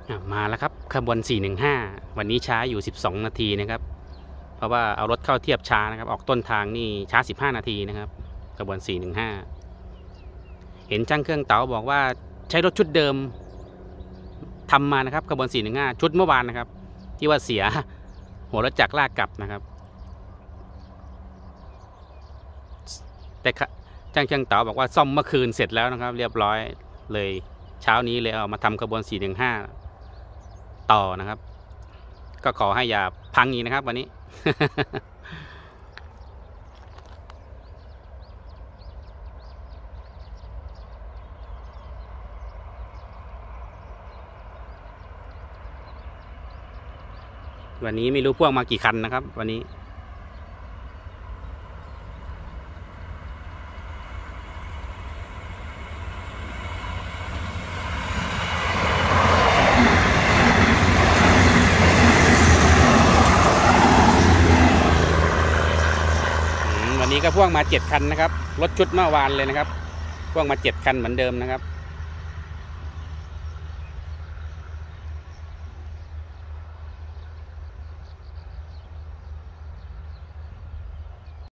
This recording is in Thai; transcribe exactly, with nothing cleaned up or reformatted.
มาแล้วครับขบวนสี่หนึ่งห้าวันนี้ช้าอยู่สิบสองนาทีนะครับเพราะว่าเอารถเข้าเทียบช้านะครับออกต้นทางนี่ช้าสิบห้านาทีนะครับขบวนสี่หนึ่งห้าเห็นช่างเครื่องเต๋าบอกว่าใช้รถชุดเดิมทำมานะครับขบวนสี่หนึ่งห้าชุดเมื่อวานนะครับที่ว่าเสียหัวรถจักรลากกลับนะครับแต่ช่างเครื่องเต๋าบอกว่าซ่อมเมื่อคืนเสร็จแล้วนะครับเรียบร้อยเลยเช้านี้เลยเอามาทำขบวนสี่หนึ่งห้าต่อนะครับก็ขอให้อย่าพังอีกนะครับวันนี้ วันนี้ไม่รู้พ่วงมากี่คันนะครับวันนี้วันนี้ก็พ่วงมาเจ็ดคันนะครับรถชุดเมื่อวานเลยนะครับพ่วงมาเจ็ดคันเหมือนเดิมนะครับ